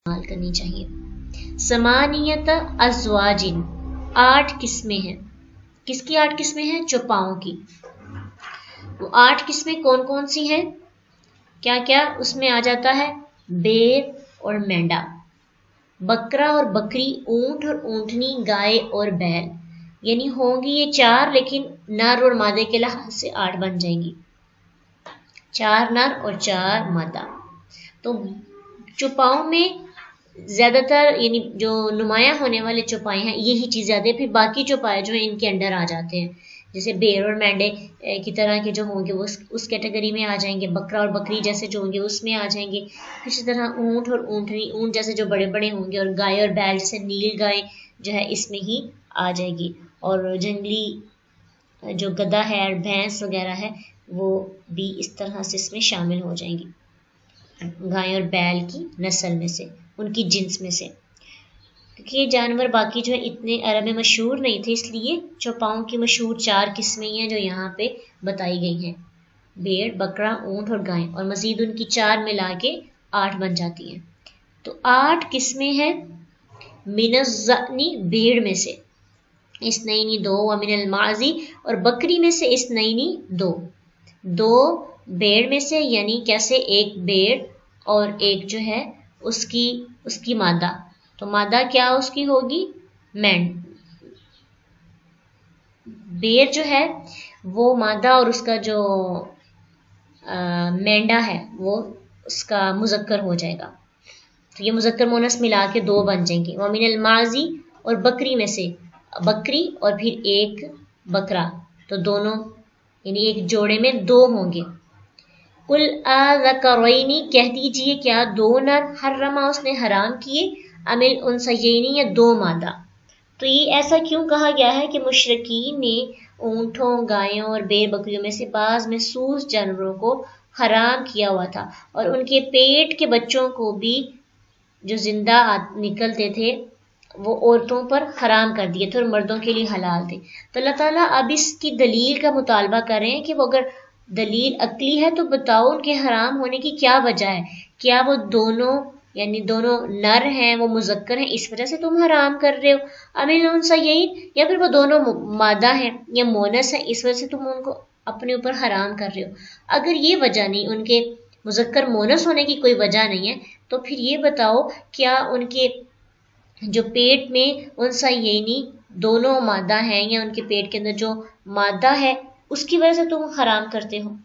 استعمال کرنی چاہیے. سمانیت ازواجن 8 قسمیں ہیں. کس کی 8 قسمیں ہیں؟ چوپاؤں کی. وہ 8 قسمیں کون کون سی ہیں؟ کیا کیا اس میں آ جاتا ہے؟ بیر اور مینڈا، بکرا اور بکری، اونٹ اور اونٹنی، گائے اور بیل. یعنی ہوں گی یہ 4 لیکن نر اور مادے کے لحاظ سے 8 بن جائیں گی. 4 نر اور 4 مادہ. تو چوپاؤں میں زیادہ تر یعنی جو نمایاں ہونے والے چوپائے ہیں یہی چیزیں آتی ہیں. پھر باقی چوپائے جو ہیں ان کے انڈر آ جاتے ہیں، جیسے بیر اور مینڈے کی طرح کے جو ہوں گے وہ اس کیٹیگری میں آ جائیں گے. بکرا اور بکری جیسے جو ہوں گے اس میں آ جائیں گے. اسی طرح اونٹ اور اونٹنی، اونٹ جیسے جو بڑے بڑے ہوں گے، اور گائے اور بیل جیسے نیل گائے جو ہے اس میں ہی آ جائے گی. اور جنگلی جو گدھا ہے اور بھینس وغیرہ ہے وہ بھی اس طرح سے اس میں شامل ہو جائیں گی، گائے اور بیل کی نسل میں سے، ان کی جنس میں سے. کیونکہ یہ جانور باقی جو ہے اتنے عرب میں مشہور نہیں تھے، اس لیے چوپاؤں کی مشہور 4 قسمیں ہیں جو یہاں پہ بتائی گئی ہیں: بھیڑ، بکرا، اونٹ اور گائے، اور مزید ان کی 4 ملا کے 8 بن جاتی ہیں. تو 8 قسمیں ہیں. من الضأنی بھیڑ میں سے، اثنین 2، ومن المعزی اور بکری میں سے اثنین 2. 2 بھیڑ میں سے یعنی کیسے؟ ایک بھیڑ اور ایک جو ہے اس کی مادہ. تو مادہ کیا اس کی ہوگی؟ مینڈ. بیر جو ہے وہ مادہ اور اس کا جو مینڈا ہے وہ اس کا مذکر ہو جائے گا. تو یہ مذکر مونس ملا کے 2 بن جائیں گے. ومن المعزی اور بکری میں سے بکری اور پھر ایک بکرا، تو دونوں یعنی ایک جوڑے میں 2 ہوں گے. قل اذکرین کہہ دیجئے کیا 2 نر حرما اس نے حرام کیے، ام الانثیین یا 2 مادہ. تو یہ ایسا کیوں کہا گیا ہے کہ مشرکین نے اونٹوں، گایوں اور بیر بکریوں میں سے بعض محسوس جانوروں کو حرام کیا ہوا تھا، اور ان کے پیٹ کے بچوں کو بھی جو زندہ نکلتے تھے وہ عورتوں پر حرام کر دیے تھے اور مردوں کے لیے حلال تھے. تو اللہ تعالیٰ اب اس کی دلیل کا مطالبہ کر رہے ہیں کہ وہ اگر دلیل عقلی ہے تو بتاؤ ان کے حرام ہونے کی کیا وجہ ہے. کیا وہ دونوں یعنی دونوں نر ہیں، وہ مذکر ہیں، اس وجہ سے تم حرام کر رہے ہو؟ ام الانثیین یا پھر وہ دونوں مادہ ہیں یا مونس ہیں، اس وجہ سے تم ان کو اپنے اوپر حرام کر رہے ہو؟ اگر یہ وجہ نہیں، ان کے مذکر مونس ہونے کی کوئی وجہ نہیں ہے، تو پھر یہ بتاؤ کیا ان کے جو پیٹ میں انثیینی دونوں مادہ ہیں یا ان کے پیٹ کے اندر جو مادہ ہے اس کی وجہ سے تم حرام کرتے ہو؟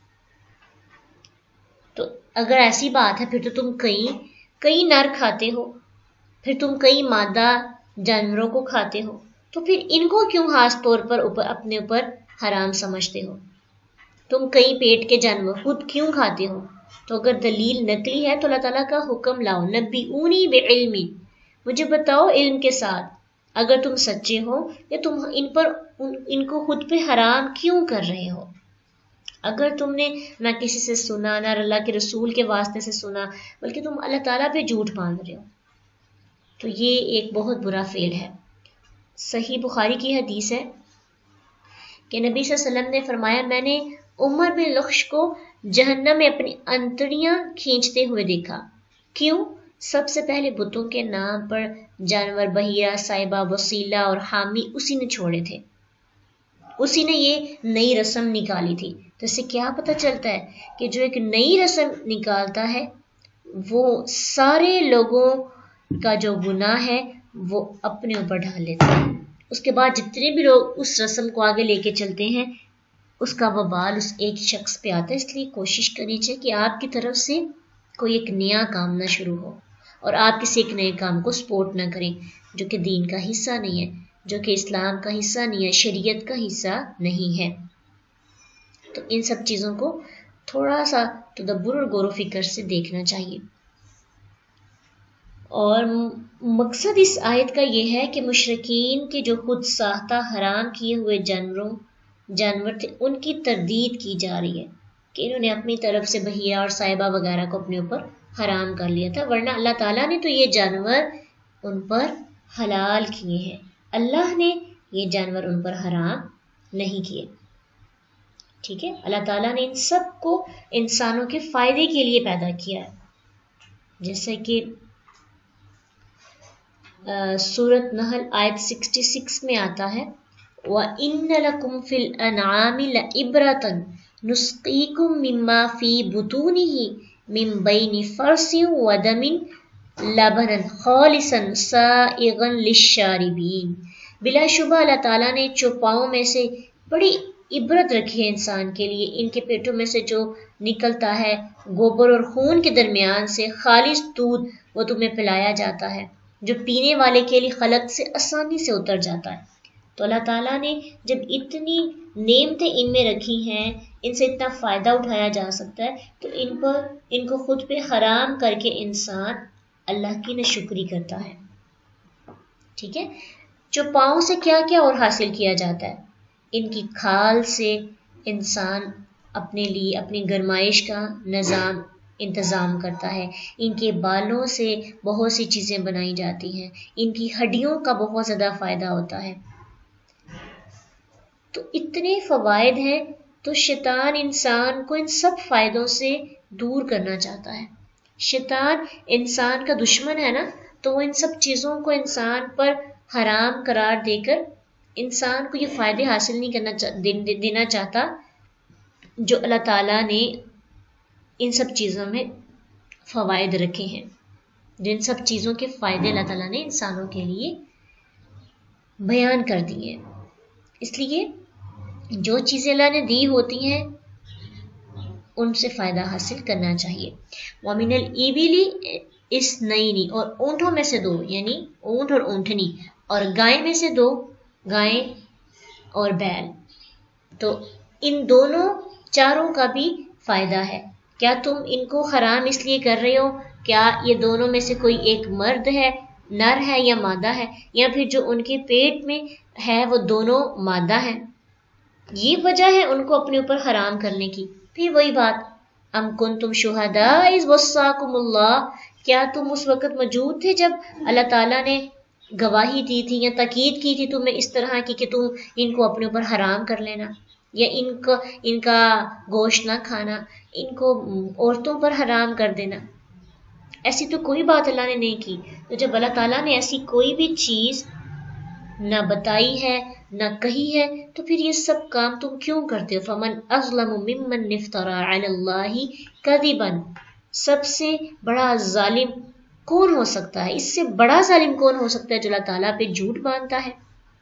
تو اگر ایسی بات ہے پھر تو تم کئی نر کھاتے ہو، پھر تم کئی مادہ جانوروں کو کھاتے ہو، تو پھر ان کو کیوں خاص طور پر اپنے اوپر حرام سمجھتے ہو؟ تم کئی پیٹ کے جانور خود کیوں کھاتے ہو؟ تو اگر دلیل نقلی ہے تو اللہ تعالیٰ کا حکم لاؤ، نبئونی بعلم، مجھے بتاؤ علم کے ساتھ اگر تم سچے ہو، یا تم ان کو خود پہ حرام کیوں کر رہے ہو؟ اگر تم نے نہ کسی سے سنا، نہ اللہ کے رسول کے واسطے سے سنا، بلکہ تم اللہ تعالیٰ پہ جھوٹ باندھ رہے ہو، تو یہ ایک بہت برا فعل ہے. صحیح بخاری کی حدیث ہے کہ نبی صلی اللہ علیہ وسلم نے فرمایا، میں نے عمر بن لخش کو جہنم میں اپنی انتڑیاں کھینچتے ہوئے دیکھا. کیوں؟ سب سے پہلے بتوں کے نام پر جانور بحیرہ، صائبہ، وسیلہ اور حامی اسی نے چھوڑے تھے، اسی نے یہ نئی رسم نکالی تھی. تو اس سے کیا پتہ چلتا ہے کہ جو ایک نئی رسم نکالتا ہے وہ سارے لوگوں کا جو گناہ ہے وہ اپنے اوپر ڈال لیتا ہے. اس کے بعد جتنے بھی لوگ اس رسم کو آگے لے کے چلتے ہیں اس کا وبال اس ایک شخص پہ آتا ہے. اس لیے کوشش کرنی چاہیے کہ آپ کی طرف سے کوئی ایک نیا کام نہ شروع ہو، اور آپ کسی ایک نئے کام کو سپورٹ نہ کریں جو کہ دین کا حصہ نہیں ہے، جو کہ اسلام کا حصہ نہیں ہے، شریعت کا حصہ نہیں ہے. تو ان سب چیزوں کو تھوڑا سا تدبر اور غور و فکر سے دیکھنا چاہیے. اور مقصد اس آیت کا یہ ہے کہ مشرکین کے جو خود ساختہ حرام کیے ہوئے جانور تھے ان کی تردید کی جا رہی ہے کہ انہوں نے اپنی طرف سے بحیرہ اور صائبہ وغیرہ کو اپنے اوپر حرام کر لیا تھا، ورنہ اللہ تعالیٰ نے تو یہ جانور ان پر حلال کیے ہیں. اللہ نے یہ جانور ان پر حرام نہیں کیے. ٹھیک ہے، اللہ تعالیٰ نے ان سب کو انسانوں کے فائدے کے لیے پیدا کیا ہے. جیسے کہ सूरत नहल आयत 66 में आता है वइन्न लकुम फिल अनआमि लइब्रतन नुस्कीकुम मिम्मा फी बुतूनिही मिन बैनि फरसिन व दमिन लबनन खालिसन साइगन लिश्शारिबीन। बिलाशुबा अल्लाह ताला ने चौपाओं में से बड़ी इबरत रखी है इंसान के लिए। इनके पेटों में से जो निकलता है गोबर और खून के दरमियान से खालिस दूध वो तुम्हें पिलाया जाता है जो पीने वाले के लिए खलक से आसानी से उतर जाता है। तो अल्लाह ताला ने जब इतनी नेमतें इनमें रखी हैं, इनसे इतना फ़ायदा उठाया जा सकता है, तो इनको खुद पे हराम करके इंसान अल्लाह की नाशुक्री करता है। ठीक है, चौपाओं से क्या क्या और हासिल किया जाता है? इनकी खाल से इंसान अपने लिए अपनी गरमाइश का इंतज़ाम करता है। इनके बालों से बहुत सी चीज़ें बनाई जाती हैं। इनकी हड्डियों का बहुत ज़्यादा फ़ायदा होता है। तो इतने फ़वाइद हैं, तो शैतान इंसान को इन सब फ़ायदों से दूर करना चाहता है। शैतान इंसान का दुश्मन है ना, तो वो इन सब चीज़ों को इंसान पर हराम करार देकर इंसान को ये फ़ायदे हासिल नहीं देना चाहता जो अल्लाह ताला ने इन सब चीज़ों में फ़वाइद रखे हैं, जो इन सब चीज़ों के फ़ायदे अल्लाह ताला ने इंसानों के लिए बयान कर दिए हैं। इसलिए जो चीज़ें अल्लाह ने दी होती हैं उनसे फ़ायदा हासिल करना चाहिए। वमिनल इबिली इस्नैनी, और ऊँटों में से 2, यानी ऊँट और ऊँटनी, और गाय में से 2, गाय और बैल। तो इन दोनों चारों का भी फ़ायदा है। क्या तुम इनको हराम इसलिए कर रहे हो? क्या ये दोनों में से कोई एक मर्द है, नर है या मादा है, या फिर जो उनके पेट में है वो दोनों मादा है? ये वजह है उनको अपने ऊपर हराम करने की। फिर वही बात, अम कुंतुम शुहदा इज़ वस्साकुमुल्लाह, क्या तुम उस वक़्त मौजूद थे जब अल्लाह ताला ने गवाही दी थी या ताकीद की थी तुम्हें इस तरह की कि तुम इनको अपने ऊपर हराम कर लेना, या इनका गोश्त ना खाना, इनको औरतों पर हराम कर देना? ऐसी तो कोई बात अल्लाह ने नहीं की। तो जब अल्लाह ताला ने ऐसी कोई भी चीज़ ना बताई है ना कही है, तो फिर ये सब काम तुम क्यों करते हो? फमन अज़लमु मिम्मन इफ्तरा अलल्लाहि कज़िबन, सबसे बड़ा जालिम कौन हो सकता है? इससे बड़ा जालिम कौन हो सकता है जो अल्लाह ताला पे झूठ बांधता है,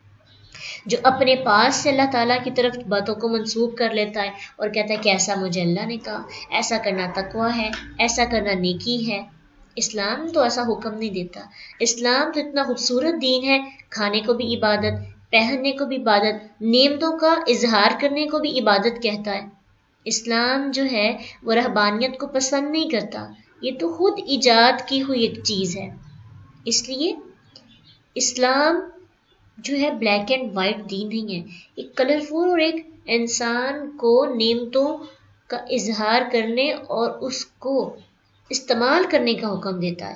जो अपने पास से अल्लाह ताला की तरफ बातों को मंसूब कर लेता है और कहता है कि ऐसा मुझे अल्लाह ने कहा, ऐसा करना तकवा है, ऐसा करना नेकी है। इस्लाम तो ऐसा हुक्म नहीं देता। इस्लाम तो इतना खूबसूरत दीन है, खाने को भी इबादत, पहनने को भी इबादत, नेमतों का इजहार करने को भी इबादत कहता है। इस्लाम जो है वो रहबानियत को पसंद नहीं करता, ये तो खुद ईजाद की हुई एक चीज़ है। इसलिए इस्लाम जो है ब्लैक एंड वाइट दीन नहीं है, एक कलरफुल और एक इंसान को नेमतों का इजहार करने और उसको इस्तेमाल करने का हुक्म देता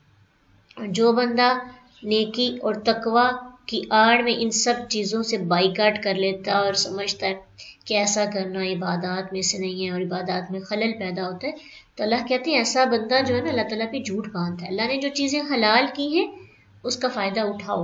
है। जो बंदा नेकी और तकवा की आड़ में इन सब चीज़ों से बाइकाट कर लेता है और समझता है कि ऐसा करना इबादत में से नहीं है और इबादत में खलल पैदा होता है, तो अल्लाह कहते हैं ऐसा बंदा जो है ना अल्लाह ताला पे झूठ बांधता है। अल्लाह ने जो चीज़ें हलाल की हैं उसका फ़ायदा उठाओ।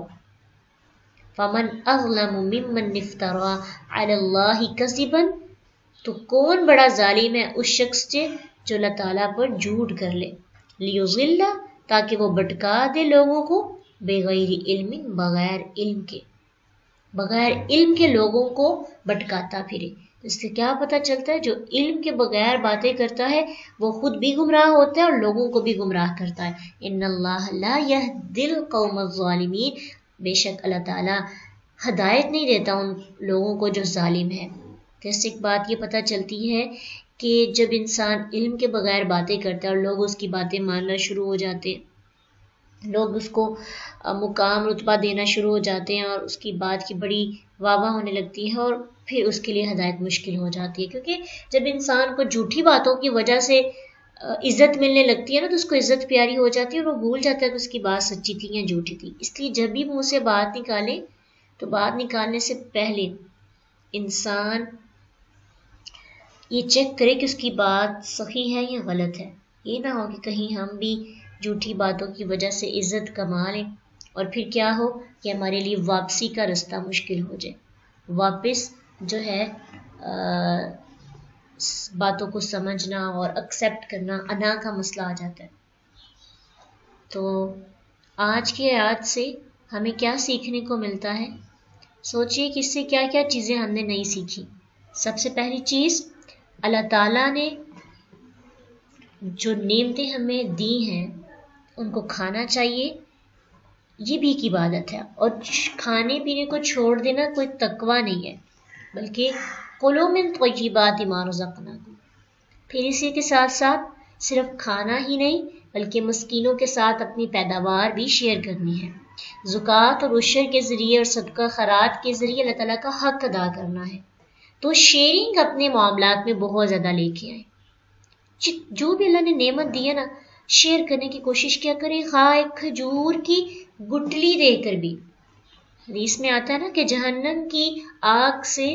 फमन अज़लमु मिम्मन इफ्तरा अलल्लाहि कज़िबन, तो कौन बड़ा जालिम है उस शख्स से जो अल्लाह ताला पर झूठ कर ले, लियुज़िल्ला, ताकि वो भटका दे लोगों को, बेगैर इल्म, बगैर इल्म के, बगैर इल्म के लोगों को भटकाता फिरे। इससे क्या पता चलता है जो इल्म के बगैर बातें करता है वो खुद भी गुमराह होता है और लोगों को भी गुमराह करता है। इन्नल्लाह ला यहदिल कौमज़ ज़ालिमीन, बेशक अल्लाह ताला हदायत नहीं देता उन लोगों को जो जालिम है। जैसे एक बात ये पता चलती है कि जब इंसान इल्म के बगैर बातें करता है और लोग उसकी बातें मानना शुरू हो जाते हैं, लोग उसको मुकाम रुतबा देना शुरू हो जाते हैं और उसकी बात की बड़ी वाह होने लगती है, और फिर उसके लिए हदायत मुश्किल हो जाती है। क्योंकि जब इंसान को झूठी बातों की वजह से इज़्ज़त मिलने लगती है ना, तो उसको इज़्ज़त प्यारी हो जाती है और वो भूल जाता है कि उसकी बात सच्ची थी या झूठी थी। इसलिए जब भी मुँह से बात निकाले तो बात निकालने से पहले इंसान ये चेक करे कि उसकी बात सही है या गलत है। ये ना हो कि कहीं हम भी झूठी बातों की वजह से इज़्ज़त कमा लें اور پھر کیا ہو کہ ہمارے لیے واپسی کا راستہ مشکل ہو جائے، واپس جو ہے باتوں کو سمجھنا اور ایکسیپٹ کرنا، انا کا مسئلہ آ جاتا ہے۔ تو آج کی آیات سے ہمیں کیا سیکھنے کو ملتا ہے؟ سوچئے کہ اس سے کیا کیا چیزیں ہم نے نہیں سیکھی۔ سب سے پہلی چیز، اللہ تعالیٰ نے جو نعمتیں ہمیں دی ہیں ان کو کھانا چاہیے، یہ بھی ایک عبادت ہے، اور کھانے پینے کو چھوڑ دینا کوئی تقوی نہیں ہے، بلکہ کلوا من طیبات ما رزقناکم۔ پھر اسی کے ساتھ ساتھ صرف کھانا ہی نہیں بلکہ مسکینوں کے ساتھ اپنی پیداوار بھی شیئر کرنی ہے، زکوٰۃ اور عشر کے ذریعے اور صدقہ خیرات کے ذریعے اللہ تعالیٰ کا حق ادا کرنا ہے۔ تو شیئرنگ اپنے معاملات میں بہت زیادہ لے کے آئیں، جو بھی اللہ نے نعمت دی ہے نا، شیئر کرنے کی کوشش کیا کریں، خواہ ایک کھجور کی گٹلی دے کر بھی۔ حدیث میں آتا ہے نا کہ جہنم کی آگ سے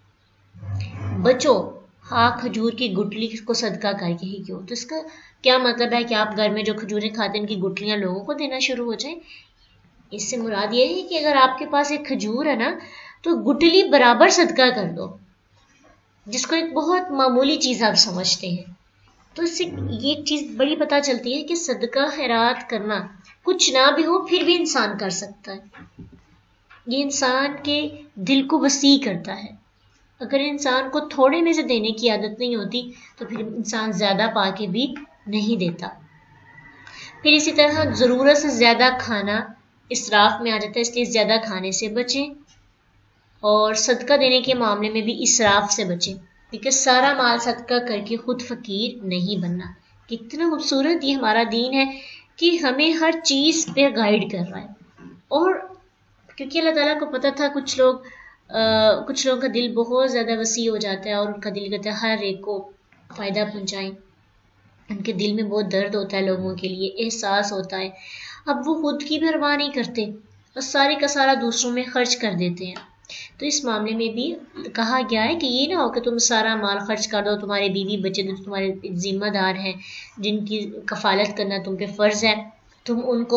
بچو، ہاں کھجور کی گٹلی کو صدقہ کر کے ہی کیوں۔ تو اس کا کیا مطلب ہے کہ آپ گھر میں جو کھجوریں کھاتے ہیں ان کی گٹلیاں لوگوں کو دینا شروع ہو جائیں؟ اس سے مراد یہ ہے کہ اگر آپ کے پاس ایک کھجور ہے نا تو گٹلی برابر صدقہ کر دو، جس کو ایک بہت معمولی چیز آپ سمجھتے ہیں۔ تو اس سے یہ چیز بڑی پتہ چلتی ہے کہ صدقہ خیرات کرنا کچھ نہ بھی ہو پھر بھی انسان کر سکتا ہے، یہ انسان کے دل کو وسیع کرتا ہے۔ اگر انسان کو تھوڑے میں سے دینے کی عادت نہیں ہوتی تو پھر انسان زیادہ پا کے بھی نہیں دیتا۔ پھر اسی طرح ضرورت سے زیادہ کھانا اسراف میں آ جاتا ہے، اس لیے زیادہ کھانے سے بچیں، اور صدقہ دینے کے معاملے میں بھی اسراف سے بچیں، کیونکہ سارا مال صدقہ کر کے خود فقیر نہیں بننا۔ کتنا خوبصورت یہ ہمارا دین ہے کہ ہمیں ہر چیز پہ گائیڈ کر رہا ہے۔ اور کیونکہ اللہ تعالیٰ کو پتہ تھا کچھ لوگوں کا دل بہت زیادہ وسیع ہو جاتا ہے اور ان کا دل کرتا ہے ہر ایک کو فائدہ پہنچائیں، ان کے دل میں بہت درد ہوتا ہے، لوگوں کے لیے احساس ہوتا ہے، اب وہ خود کی پرواہ نہیں کرتے اور سارے کا سارا دوسروں میں خرچ کر دیتے ہیں۔ تو اس معاملے میں بھی کہا گیا ہے کہ یہ نہ ہو کہ تم سارا مال خرچ کر دو، تمہارے بیوی بچے جو تمہارے ذمہ دار ہیں، جن کی کفالت کرنا تم پہ فرض ہے، تم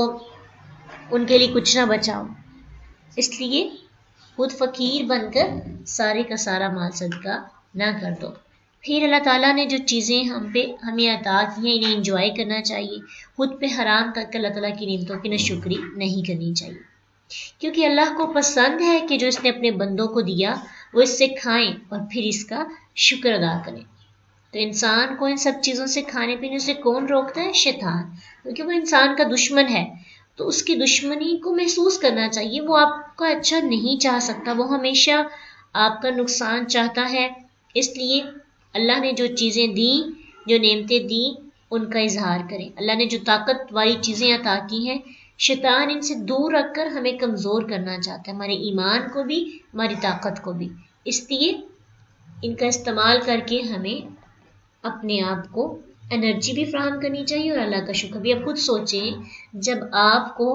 ان کے لیے کچھ نہ بچاؤ۔ اس لیے خود فقیر بن کر سارے کا سارا مال صدقہ نہ کر دو۔ پھر اللہ تعالیٰ نے جو چیزیں ہمیں عطا کی ہیں انہیں انجوائے کرنا چاہیے، خود پہ حرام کر کے اللہ تعالیٰ کی نعمتوں کی ناشکری نہیں کرنی چاہیے، کیونکہ اللہ کو پسند ہے کہ جو اس نے اپنے بندوں کو دیا وہ اس سے کھائیں اور پھر اس کا شکر ادا کریں۔ تو انسان کو ان سب چیزوں سے کھانے پینے سے کون روکتا ہے؟ شیطان، کیونکہ وہ انسان کا دشمن ہے، تو اس کی دشمنی کو محسوس کرنا چاہیے۔ وہ آپ کا اچھا نہیں چاہ سکتا، وہ ہمیشہ آپ کا نقصان چاہتا ہے۔ اس لیے اللہ نے جو چیزیں دیں، جو نعمتیں دیں، ان کا اظہار کریں۔ اللہ نے جو طاقت والی چیزیں عطا کی ہیں، شیطان ان سے دور رکھ کر ہمیں کمزور کرنا چاہتا ہے، ہمارے ایمان کو بھی، ہماری طاقت کو بھی۔ اس لیے ان کا استعمال کر کے ہمیں اپنے آپ کو انرجی بھی فراہم کرنی چاہیے اور اللہ کا شکر بھی۔ اب خود سوچیں، جب آپ کو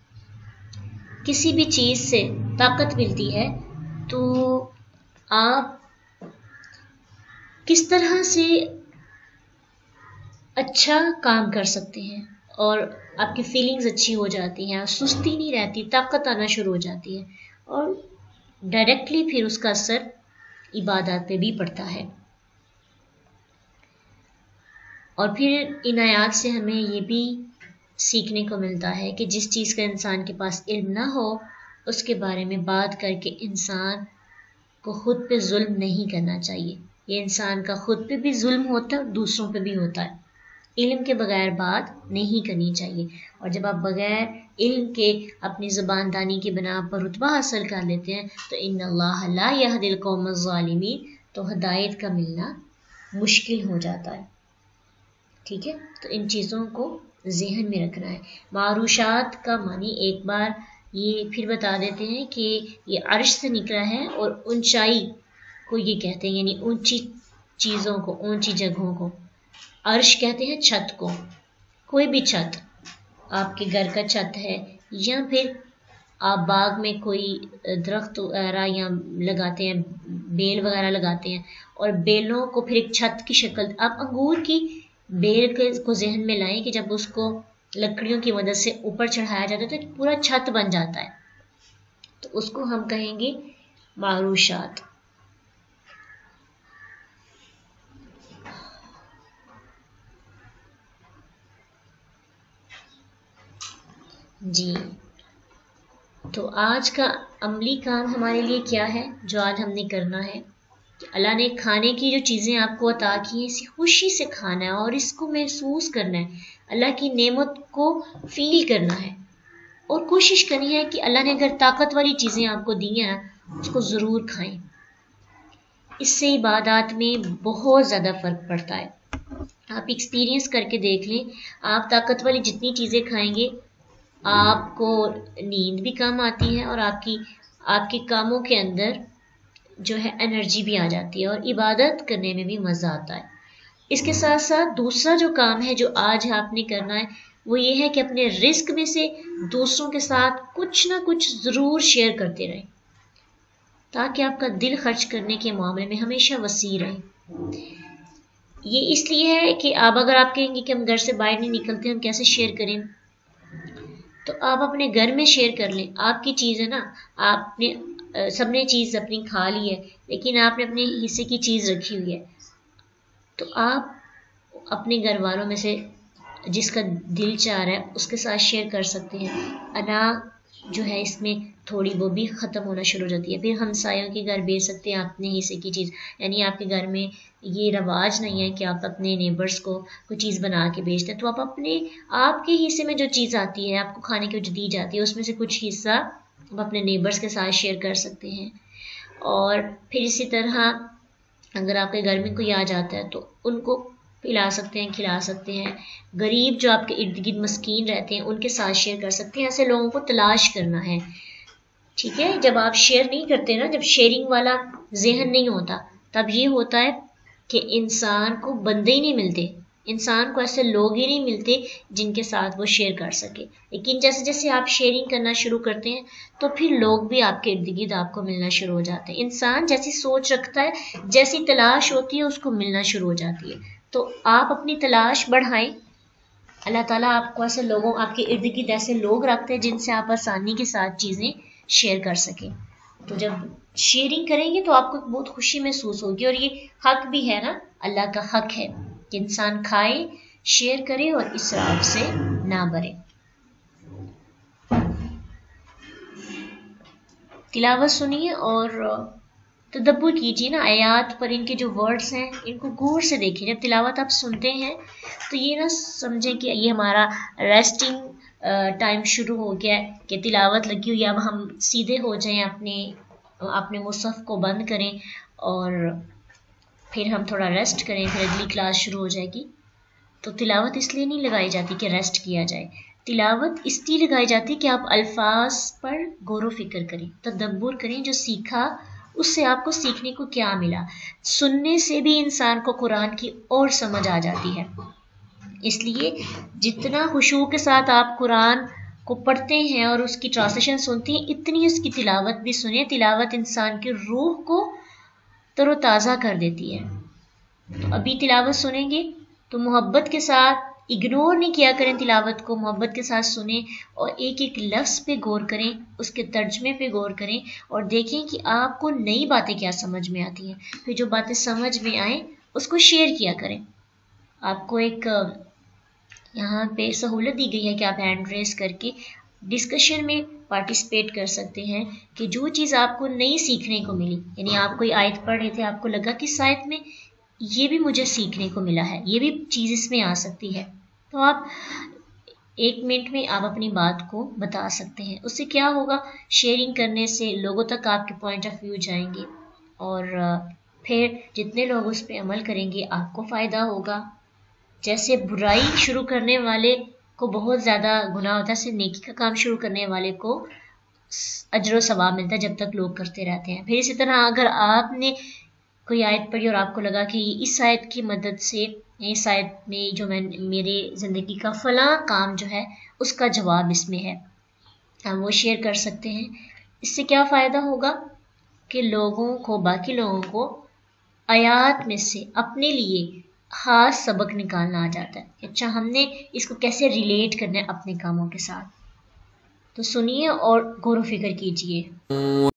کسی بھی چیز سے طاقت ملتی ہے تو آپ کس طرح سے اچھا کام کر سکتے ہیں اور آپ کی فیلنگز اچھی ہو جاتی ہیں، سستی نہیں رہتی، طاقت آنا شروع ہو جاتی ہے، اور ڈائریکٹلی پھر اس کا اثر عبادات پہ بھی پڑتا ہے۔ اور پھر ان آیات سے ہمیں یہ بھی سیکھنے کو ملتا ہے کہ جس چیز کا انسان کے پاس علم نہ ہو اس کے بارے میں بات کر کے انسان کو خود پہ ظلم نہیں کرنا چاہیے۔ یہ انسان کا خود پہ بھی ظلم ہوتا ہے اور دوسروں پہ بھی ہوتا ہے۔ علم کے بغیر بات نہیں کرنی چاہیے، اور جب آپ بغیر علم کے اپنی زبان دانی کی بنا پر رتبہ حاصل کر لیتے ہیں تو ان اللہ لا یہدی القوم الظالمین، تو ہدایت کا ملنا مشکل ہو جاتا ہے۔ ٹھیک ہے، تو ان چیزوں کو ذہن میں رکھنا ہے۔ معروشات کا معنی ایک بار یہ پھر بتا دیتے ہیں کہ یہ عرش سے نکلا ہے، اور اونچائی کو یہ کہتے ہیں، یعنی اونچی چیزوں کو، اونچی جگہوں کو عرش کہتے ہیں۔ چھت کو، کوئی بھی چھت، آپ کے گھر کا چھت ہے، یا پھر آپ باغ میں کوئی درخت وغیرہ یا لگاتے ہیں، بیل وغیرہ لگاتے ہیں، اور بیلوں کو پھر ایک چھت کی شکل، آپ انگور کی بیل کو ذہن میں لائیں کہ جب اس کو लकड़ियों की मदद से ऊपर चढ़ाया जाता है तो एक पूरा छत बन जाता है, तो उसको हम कहेंगे मारूशात। जी, तो आज का अमली काम हमारे लिए क्या है जो आज हमने करना है कि अल्लाह ने खाने की जो चीज़ें आपको अता की हैं इसे खुशी से खाना है और इसको महसूस करना है, अल्लाह की नेमत को फील करना है और कोशिश करनी है कि अल्लाह ने अगर ताकत वाली चीज़ें आपको दी हैं उसको ज़रूर खाएं। इससे इबादत में बहुत ज़्यादा फ़र्क पड़ता है। आप एक्सपीरियंस करके देख लें, आप ताकत वाली जितनी चीज़ें खाएंगे आपको नींद भी कम आती है और आपके कामों के अंदर जो है एनर्जी भी आ जाती है और इबादत करने में भी मज़ा आता है। इसके साथ साथ दूसरा जो काम है जो आज आपने करना है वो ये है कि अपने रिस्क में से दूसरों के साथ कुछ ना कुछ ज़रूर शेयर करते रहें ताकि आपका दिल खर्च करने के मामले में हमेशा वसी रहे। ये इसलिए है कि अगर आप कहेंगे कि हम घर से बाहर नहीं निकलते, हम कैसे शेयर करें, तो आप अपने घर में शेयर कर लें। आपकी चीज़ है ना, आपने सबने चीज़ अपनी खा ली है लेकिन आपने अपने हिस्से की चीज़ रखी हुई है, तो आप अपने घर वालों में से जिसका दिल चाह रहा है उसके साथ शेयर कर सकते हैं। अना जो है इसमें थोड़ी वो भी ख़त्म होना शुरू हो जाती है। फिर हमसायों के घर भेज सकते हैं अपने हिस्से की चीज़, यानी आपके घर में ये रवाज नहीं है कि आप अपने नेबर्स को कोई चीज़ बना के भेजते हैं, तो आप आपके हिस्से में जो चीज़ आती है आपको खाने की जो दी जाती है उसमें से कुछ हिस्सा आप अपने नेबर्स के साथ शेयर कर सकते हैं। और फिर इसी तरह अगर आपके घर में कोई आ जाता है तो उनको पिला सकते हैं, खिला सकते हैं। गरीब जो आपके इर्द गिर्द मस्कीन रहते हैं उनके साथ शेयर कर सकते हैं। ऐसे लोगों को तलाश करना है, ठीक है। जब आप शेयर नहीं करते ना, जब शेयरिंग वाला जहन नहीं होता, तब ये होता है कि इंसान को बंदे ही नहीं मिलते, इंसान को ऐसे लोग ही नहीं मिलते जिनके साथ वो शेयर कर सके। लेकिन जैसे जैसे आप शेयरिंग करना शुरू करते हैं तो फिर लोग भी आपके इर्द गिर्द आपको मिलना शुरू हो जाते हैं। इंसान जैसी सोच रखता है, जैसी तलाश होती है उसको मिलना शुरू हो जाती है। तो आप अपनी तलाश बढ़ाएं, अल्लाह ताला आपको ऐसे लोगों, आपके इर्द गिर्द ऐसे लोग रखते हैं जिनसे आप आसानी के साथ चीज़ें शेयर कर सकें। तो जब शेयरिंग करेंगे तो आपको बहुत खुशी महसूस होगी, और ये हक भी है ना, अल्लाह का हक है कि इंसान खाए, शेयर करे और इसराफ से ना बरे। तिलावत सुनिए और तदब्बुर कीजिए ना आयात पर, इनके जो वर्ड्स हैं इनको गौर से देखिए। जब तिलावत आप सुनते हैं तो ये ना समझें कि ये हमारा रेस्टिंग टाइम शुरू हो गया है, कि तिलावत लगी हुई है, अब हम सीधे हो जाएं, अपने मुसहफ को बंद करें और फिर हम थोड़ा रेस्ट करें, फिर अगली क्लास शुरू हो जाएगी। तो तिलावत इसलिए नहीं लगाई जाती कि रेस्ट किया जाए, तिलावत इसलिए लगाई जाती है कि आप अल्फाज पर गौर व फिक्र करें, तदब्बुर करें, जो सीखा उससे आपको सीखने को क्या मिला। सुनने से भी इंसान को कुरान की और समझ आ जाती है, इसलिए जितना खुशू के साथ आप कुरान को पढ़ते हैं और उसकी ट्रांसलेशन सुनते हैं, इतनी उसकी तिलावत भी सुने। तिलावत इंसान की रूह को तरोताज़ा कर देती है। तो अभी तिलावत सुनेंगे तो मोहब्बत के साथ, इग्नोर नहीं किया करें तिलावत को, मोहब्बत के साथ सुने और एक एक लफ्ज़ पे गौर करें, उसके तर्जमे पे गौर करें और देखें कि आपको नई बातें क्या समझ में आती हैं। फिर जो बातें समझ में आए उसको शेयर किया करें। आपको एक यहाँ पे सहूलत दी गई है कि आप हैंड रेस करके डिस्कशन में पार्टिसिपेट कर सकते हैं कि जो चीज़ आपको नई सीखने को मिली, यानी आप कोई आयत पढ़ रहे थे, आपको लगा कि इस आयत में ये भी मुझे सीखने को मिला है, ये भी चीज़ इसमें आ सकती है, तो आप 1 मिनट में आप अपनी बात को बता सकते हैं। उससे क्या होगा, शेयरिंग करने से लोगों तक आपके पॉइंट ऑफ व्यू जाएंगे और फिर जितने लोग उस पर अमल करेंगे आपको फ़ायदा होगा। जैसे बुराई शुरू करने वाले को बहुत ज़्यादा गुनाह होता है, सिर्फ नेकी का काम शुरू करने वाले को अजर व सवाब मिलता है जब तक लोग करते रहते हैं। फिर इसी तरह अगर आपने कोई आयत पढ़ी और आपको लगा कि इस आयत की मदद से, इस आयत में जो मेरे ज़िंदगी का फ़लाँ काम जो है उसका जवाब इसमें है, हम वो शेयर कर सकते हैं। इससे क्या फ़ायदा होगा कि लोगों को, बाकी लोगों को आयात में से अपने लिए خاص سبق نکالنا آ جاتا ہے کہ اچھا ہم نے اس کو کیسے ریلیٹ کرنا ہے اپنے کاموں کے ساتھ. تو سنیے اور غور و فکر کیجیے.